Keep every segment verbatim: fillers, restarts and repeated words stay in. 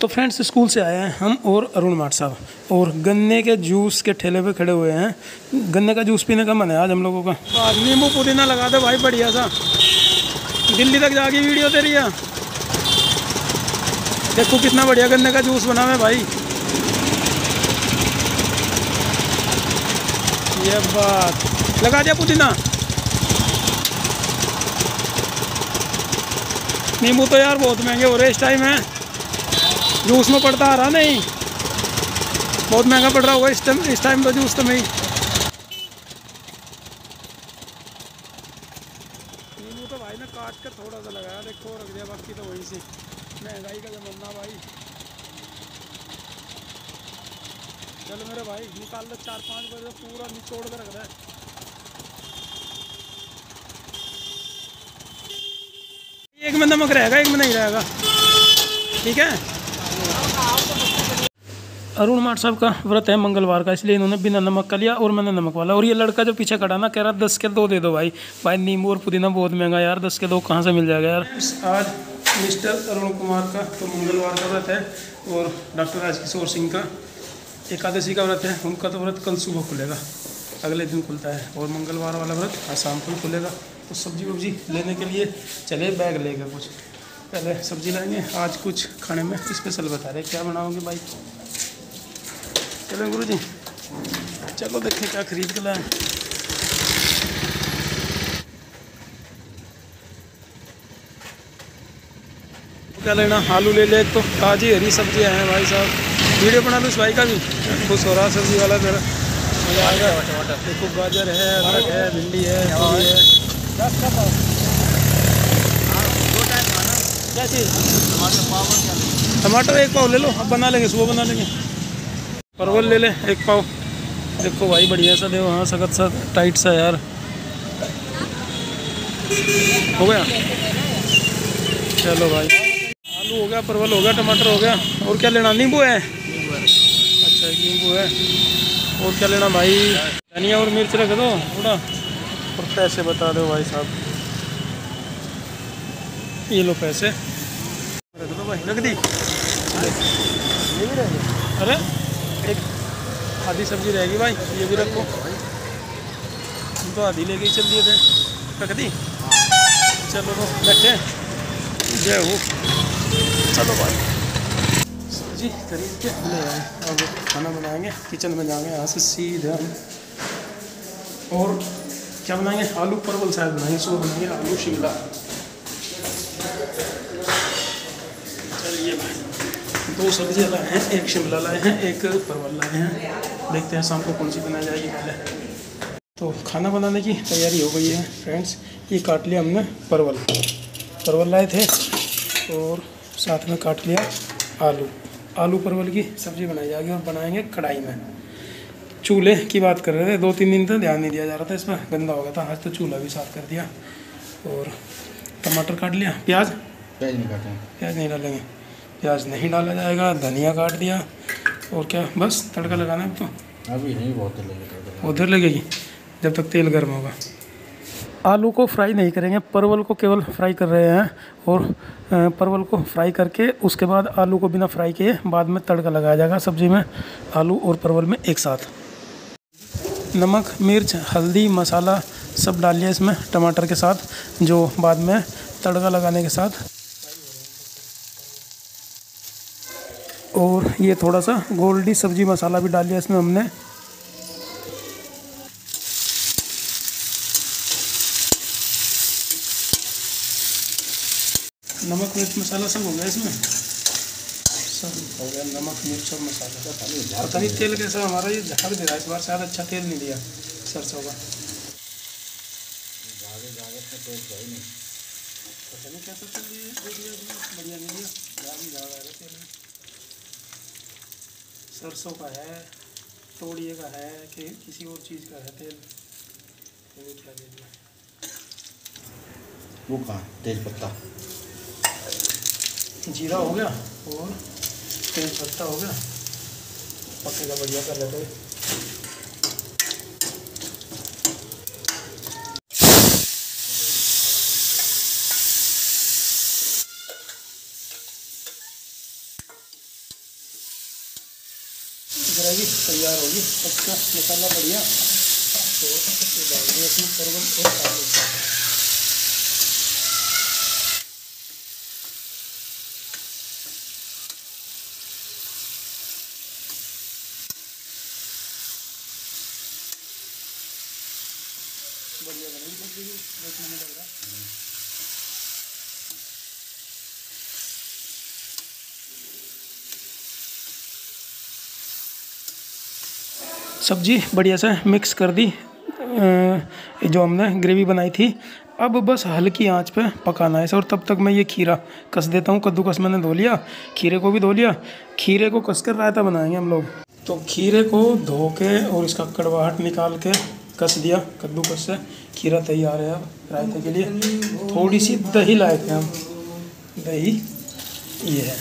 तो friends school से आए हैं हम और अरुण माट साहब, और गन्ने के जूस के ठेले पे खड़े हुए हैं। गन्ने का जूस पीने का मन है आज हम लोगों का। आज नींबू पुदीना लगा दे भाई बढ़िया सा, दिल्ली तक जाके वीडियो तेरी है। देखो कितना बढ़िया गन्ने का जूस बना है भाई। ये बात लगा दिया पुदीना। नींबू तो यार बहुत महंगे हो रहे इस टाइम है, जूस में पड़ता आ रहा नहीं, बहुत महंगा पड़ रहा होगा इस टाइम इस टाइम तो जूस तो नहीं। नींबू तो भाई ने काट कर थोड़ा सा लगाया, देखो रख दिया, बाकी तो वही से महंगाई का जमाना भाई। चलो मेरे भाई निकाल दो, चार पाँच बजे पूरा निचोड़ कर रख रहा है। एक में नमक रहेगा, एक में नहीं रहेगा, ठीक है। अरुण माट साहब का व्रत है मंगलवार का, इसलिए इन्होंने बिना नमक का लिया और मैंने नमक वाला। और ये लड़का जो पीछे खड़ा ना कह रहा दस के दो दे दो भाई। भाई नींबू और पुदीना बहुत महंगा यार, दस के दो कहाँ से मिल जाएगा यार। आज मिस्टर अरुण कुमार का तो मंगलवार का व्रत है, और डॉक्टर राजकिशोर सिंह का एकादशी का व्रत है। उनका तो व्रत कल सुबह खुलेगा, अगले दिन खुलता है, और मंगलवार वाला व्रत आज शाम को खुलेगा। तो सब्जी वब्जी लेने के लिए चले, बैग लेकर कुछ पहले सब्जी लाएंगे। आज कुछ खाने में स्पेशल बता रहे, क्या बनाओगे भाई। चलो गुरु जी, चलो देखें क्या खरीद के लाए। क्या लेना, आलू ले ले, तो ताज़ी हरी सब्जियां हैं भाई साहब। वीडियो बना लो इस भाई का भी, खुश हो रहा सब्जी वाला मेरा, मजा आएगा। देखो गाजर है, अदरक है, भिंडी है, तोरी है। क्या चीज़? टमाटर एक पाव ले लो, अब बना लेंगे, सुबह बना लेंगे। परवल ले ले एक पाव। देखो भाई बढ़िया सा देखो, हाँ सख्त सा टाइट सा यार। हो गया, चलो भाई। आलू हो गया, परवल हो गया, टमाटर हो गया, और क्या लेना? नींबू है, अच्छा एक नींबू है। और क्या लेना भाई? धनिया और मिर्च रख दो थोड़ा, और पैसे बता दो भाई साहब। ये लो पैसे रख दो भाई, रख दी। अरे एक आधी सब्जी रहेगी भाई, ये भी रखो। तुम तो आधी लेके ही चल दिए थे, रख दी। चलो तो बैठे, जय हो। चलो भाई सब्जी खरीद के ले आए, अब खाना बनाएंगे। किचन में जाएंगे यहाँ से सीधे हम, और क्या बनाएंगे? आलू परवल शायद बनाएंगे, सुबह बनाएंगे आलू शिमला। चलिए भाई, दो सब्जियाँ लाए हैं, एक शिमला लाए हैं, एक परवल लाए हैं। देखते हैं शाम को कौन सी बनाई जाएगी पहले। तो खाना बनाने की तैयारी हो गई है फ्रेंड्स। ये काट लिया हमने परवल, परवल लाए थे, और साथ में काट लिया आलू। आलू परवल की सब्ज़ी बनाई जाएगी, और बनाएंगे कढ़ाई में। चूल्हे की बात कर रहे थे, दो तीन दिन तो ध्यान नहीं दिया जा रहा था, इसमें गंदा हो गया था। आज तो चूल्हा भी साफ़ कर दिया, और टमाटर काट लिया। प्याज प्याज नहीं काटेंगे, प्याज नहीं डालेंगे, प्याज नहीं डाला जाएगा। धनिया काट दिया, और क्या बस तड़का लगाना है। तो अभी नहीं, बहुत देर लगेगी, उधर लगेगी जब तक तेल गर्म होगा। आलू को फ्राई नहीं करेंगे, परवल को केवल फ्राई कर रहे हैं, और परवल को फ्राई करके उसके बाद आलू को बिना फ्राई किए बाद में तड़का लगाया जाएगा सब्ज़ी में, आलू और परवल में एक साथ। नमक मिर्च हल्दी मसाला सब डाल लिया इसमें टमाटर के साथ, जो बाद में तड़का लगाने के साथ। और ये थोड़ा सा गोल्डी सब्जी मसाला भी डाल लिया इसमें हमने। नमक मिर्च मसाला सब हो गया इसमें, सब हो गया नमक मिर्च और मसाला। पता नहीं तेल कैसा हमारा ये झाड़ दे रहा है इस बार, शायद अच्छा तेल नहीं दिया सरसों का। पता नहीं कैसा तेल दिया, बढ़िया नहीं दिया, झाड़ ही झाड़ आएगा तेल में। सरसों का है, तोड़िए का है, कि किसी और चीज़ का है तेल, वो क्या दे दिया। वो कहाँ तेज पत्ता, जीरा हो गया, और तेज पत्ता हो गया, पकेगा बढ़िया कर लेते हैं। ग्रेवी तैयार होगी। अच्छा मसाला बढ़िया, तो ये डाल दिया इसमें परवल और आलू। बढ़िया बनेगी सब्जी, देखने में लग रहा है। सब्जी बढ़िया से मिक्स कर दी, जो हमने ग्रेवी बनाई थी। अब बस हल्की आंच पे पकाना है इसे। और तब तक मैं ये खीरा कस देता हूँ। कद्दूकस मैंने धो लिया, खीरे को भी धो लिया। खीरे को कस कर रायता बनाएंगे हम लोग। तो खीरे को धो के और इसका कड़वाहट निकाल के कस दिया कद्दूकस से। खीरा तैयार है अब रायते के लिए। थोड़ी सी दही लाए थे हम, दही ये है,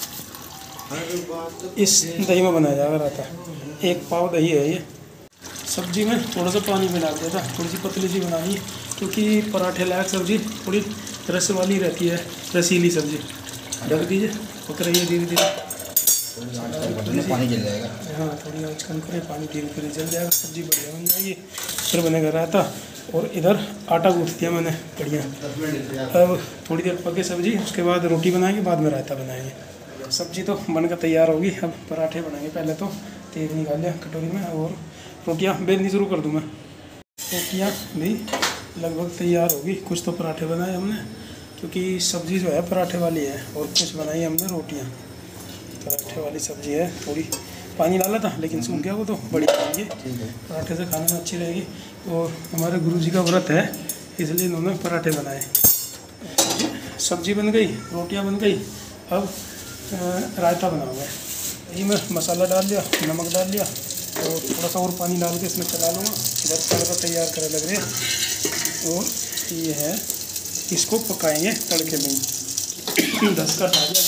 इस दही में बनाया जाएगा रायता। एक पाव दही है ये। सब्जी में थोड़ा सा पानी मिला दिया था, थोड़ी सी पतली सी बनानी है क्योंकि पराठे लायक सब्जी थोड़ी रस वाली रहती है, रसीली सब्जी। ढक दीजिए, पक रही है धीरे धीरे। पानी जल जाएगा। हाँ, थोड़ी आँच कम करें, पानी धीरे धीरे जल जाएगा, सब्जी बढ़िया बन जाएगी। फिर बनेगा रायता। और इधर आटा गूँथ दिया मैंने बढ़िया। अब थोड़ी देर पके सब्जी, उसके बाद रोटी बनाएंगे, बाद में रायता बनाएंगे। सब्जी तो बनकर तैयार होगी। अब पराठे बनाएंगे। पहले तो तेल निकाल लिया कटोरी में और रोटियां बेलनी शुरू कर दूँ मैं। रोटियां भी लगभग तैयार होगी। कुछ तो पराठे बनाए हमने क्योंकि सब्ज़ी जो है पराठे वाली है, और कुछ बनाई हमने रोटियां। पराठे वाली सब्ज़ी है, थोड़ी पानी डाला था लेकिन सूख गया वो, तो बड़ी बनेगी। पराठे से खाने में अच्छी रहेगी। तो हमारे गुरुजी का व्रत है, इसलिए इन्होंने पराठे बनाए। सब्जी बन गई, रोटियाँ बन गई। अब रायता बनाऊंगा। यही मैं मसाला डाल लिया, नमक डाल लिया, और थोड़ा सा और पानी डाल के इसमें चला लूँगा। इधर तड़का तैयार करे लग रहे हैं। और ये है, इसको पकाएंगे तड़के में। दस का ताजा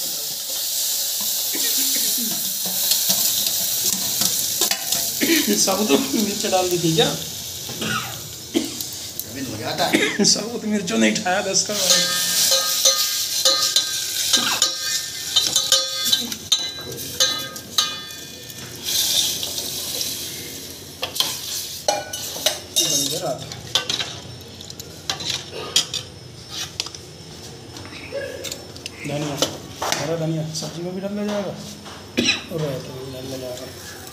साबुत मिर्च डाल दी थी क्या? हो जाता है। साबुत मिर्चों नहीं खाया दस का। धनिया, हरा धनिया सब्जी में भी डाला जाएगा और रायते में भी डाला जाएगा।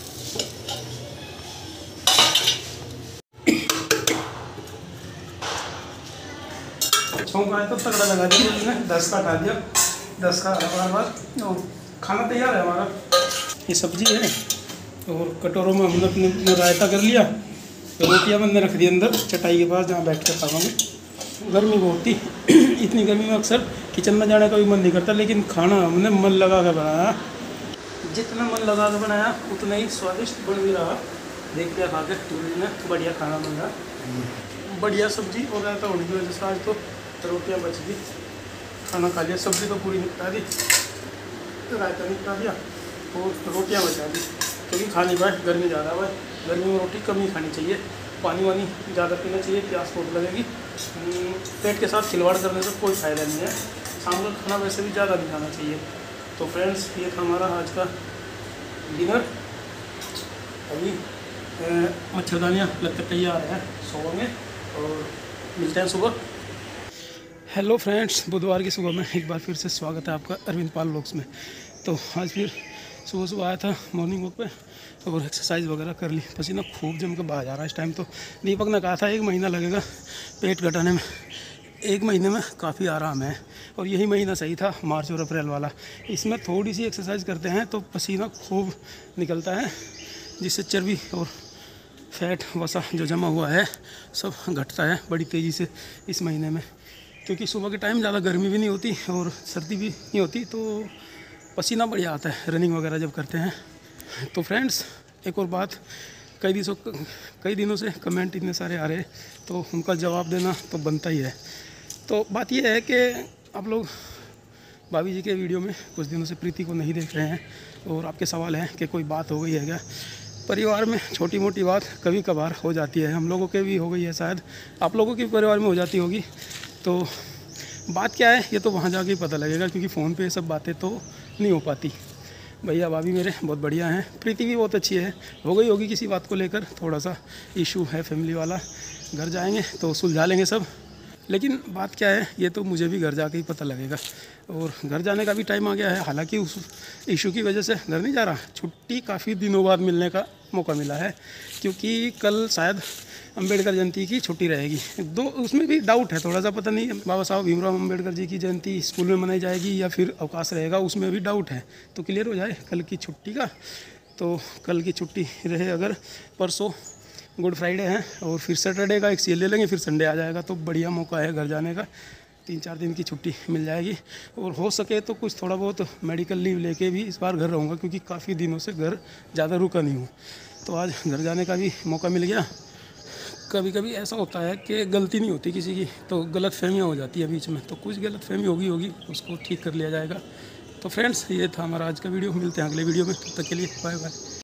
छौंका है तो तगड़ा लगा दिया मैंने। दस का हटा दिया, दस का बार बार। और खाना तैयार है हमारा। ये सब्जी है और कटोरों में हमने अपने रायता कर लिया। रोटियां मैंने रख दी अंदर चटाई के पास, जहाँ बैठ कर खावांगे। गर्मी बहुत थी, इतनी गर्मी में अक्सर किचन में जाने का भी मन नहीं करता, लेकिन खाना हमने मन लगा कर बनाया। जितना मन लगा कर बनाया उतना ही स्वादिष्ट बन भी रहा। देख लिया खा के ने, बढ़िया खाना बन रहा। बढ़िया सब्जी और रायता होने की वजह से आज तो रोटियाँ बच गई। खाना खा लिया, सब्जी तो पूरी निपटा दी, रायता निपटा दिया और रोटियाँ बचा दी क्योंकि खा नहीं पाए, गर्मी ज़्यादा है। गर्मी में रोटी कम ही खानी चाहिए, पानी वानी ज़्यादा पीना चाहिए, प्यास बहुत लगेगी। पेट के साथ खिलवाड़ करने से कोई फ़ायदा नहीं है। शाम का खाना वैसे भी ज़्यादा नहीं खाना चाहिए। तो फ्रेंड्स, ये था हमारा आज का डिनर। अभी मच्छरदानियाँ लगकर तैयार है, सोएंगे और मिलते हैं सुबह। हेलो फ्रेंड्स, बुधवार की सुबह में एक बार फिर से स्वागत है आपका अरविंद पाल व्लॉग्स में। तो आज फिर सुबह सुबह आया था मॉर्निंग वॉक पे और एक्सरसाइज वगैरह कर ली। पसीना खूब जम के बाहर जा रहा है इस टाइम। तो दीपक ने कहा था एक महीना लगेगा पेट घटाने में, एक महीने में काफ़ी आराम है। और यही महीना सही था, मार्च और अप्रैल वाला। इसमें थोड़ी सी एक्सरसाइज करते हैं तो पसीना खूब निकलता है, जिससे चर्बी और फैट वसा जो जमा हुआ है सब घटता है बड़ी तेज़ी से इस महीने में। क्योंकि सुबह के टाइम ज़्यादा गर्मी भी नहीं होती और सर्दी भी नहीं होती, तो पसीना बढ़िया आता है रनिंग वगैरह जब करते हैं। तो फ्रेंड्स, एक और बात, कई दिनों कई दिनों से कमेंट इतने सारे आ रहे, तो उनका जवाब देना तो बनता ही है। तो बात यह है कि आप लोग भाभी जी के वीडियो में कुछ दिनों से प्रीति को नहीं देख रहे हैं और आपके सवाल हैं कि कोई बात हो गई है क्या। परिवार में छोटी मोटी बात कभी कभार हो जाती है, हम लोगों के भी हो गई है, शायद आप लोगों के परिवार में हो जाती होगी। तो बात क्या है ये तो वहाँ जाके ही पता लगेगा, क्योंकि फ़ोन पे ये सब बातें तो नहीं हो पाती। भैया भाभी मेरे बहुत बढ़िया हैं, प्रीति भी बहुत अच्छी है। हो गई होगी किसी बात को लेकर, थोड़ा सा इशू है फैमिली वाला, घर जाएंगे तो सुलझा लेंगे सब। लेकिन बात क्या है ये तो मुझे भी घर जाके ही पता लगेगा। और घर जाने का भी टाइम आ गया है, हालांकि उस इशू की वजह से घर नहीं जा रहा, छुट्टी काफ़ी दिनों बाद मिलने का मौका मिला है, क्योंकि कल शायद अंबेडकर जयंती की छुट्टी रहेगी। दो उसमें भी डाउट है थोड़ा सा, पता नहीं बाबा साहब भीमराव अंबेडकर जी की जयंती स्कूल में मनाई जाएगी या फिर अवकाश रहेगा, उसमें भी डाउट है। तो क्लियर हो जाए कल की छुट्टी का, तो कल की छुट्टी रहे अगर, परसों गुड फ्राइडे है और फिर सैटरडे का एक सील ले लेंगे, फिर संडे आ जाएगा, तो बढ़िया मौका है घर जाने का। तीन चार दिन की छुट्टी मिल जाएगी और हो सके तो कुछ थोड़ा बहुत मेडिकल लीव लेके भी इस बार घर रहूँगा, क्योंकि काफ़ी दिनों से घर ज़्यादा रुका नहीं हूँ। तो आज घर जाने का भी मौका मिल गया। कभी कभी ऐसा होता है कि गलती नहीं होती किसी की, तो गलत फहमियाँ हो जाती है बीच में, तो कुछ गलत फहमी होगी होगी उसको ठीक कर लिया जाएगा। तो फ्रेंड्स ये था हमारा आज का वीडियो, मिलते हैं अगले वीडियो में, तब तक के लिए बाय बाय।